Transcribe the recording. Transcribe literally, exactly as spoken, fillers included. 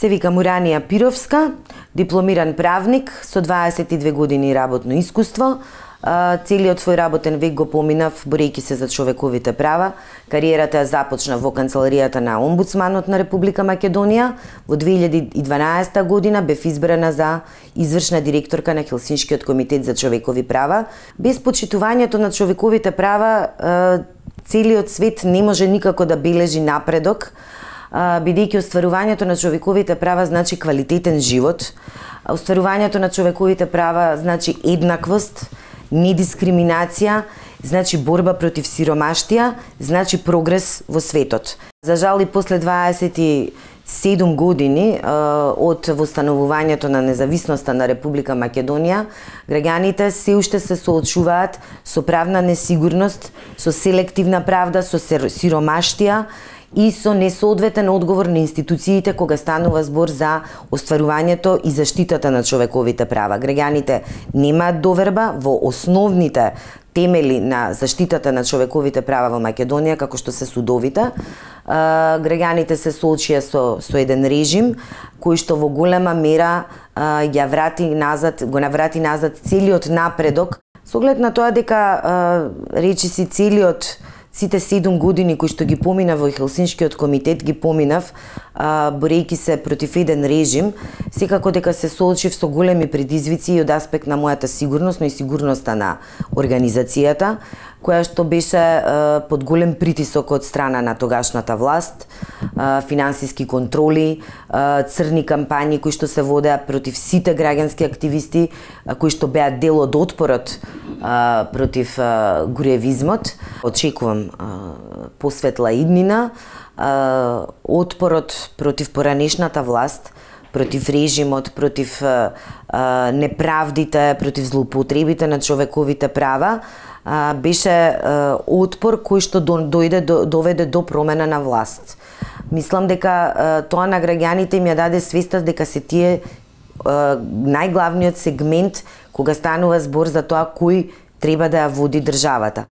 Се викам Уранија Пировска, дипломиран правник со дваесет и две години работно искуство. Целиот свој работен век го поминав борејќи се за човековите права. Кариерата ја започнав во канцеларијата на омбудсманот на Република Македонија. Во две илјади и дванаесета година бев избрана за извршна директорка на Хелсиншкиот комитет за човекови права. Без почитувањето на човековите права, целиот свет не може никако да бележи напредок, бидејќи остварувањето на човековите права значи квалитетен живот. Остварувањето на човековите права значи еднаквост, недискриминација, значи борба против сиромаштија, значи прогрес во светот. За жал и после дваесет и седум години од востановувањето на независноста на Република Македонија, граѓаните се уште се соочуваат со правна несигурност, со селективна правда, со сиромаштија и со несоодветен одговор на институциите кога станува збор за остварувањето и заштитата на човековите права. Граѓаните немаат доверба во основните темели на заштитата на човековите права во Македонија, како што се судовите. Граѓаните се соочија со, со еден режим кој што во голема мера ја врати назад, го наврати назад целиот напредок, со оглед на тоа дека речиси целиот сите седум години кои што ги поминав во Хелсиншкиот комитет, ги поминав борејќи се против еден режим, секако дека се соочив со големи предизвици и од аспект на мојата сигурност, но и сигурноста на организацијата, која што беше под голем притисок од страна на тогашната власт, финансиски контроли, црни кампањи кои што се водеа против сите граѓански активисти кои што беа дел од отпорот против гуреевизмот. Очекувам посветла иднина, отпорот против поранешната власт, против режимот, против неправдите, против злоупотребите на човековите права, беше отпор кој што дојде доведе до промена на власт. Мислам дека тоа на граѓаните им ја даде свеста дека се тие најглавниот сегмент кога станува збор за тоа кој треба да ја води државата.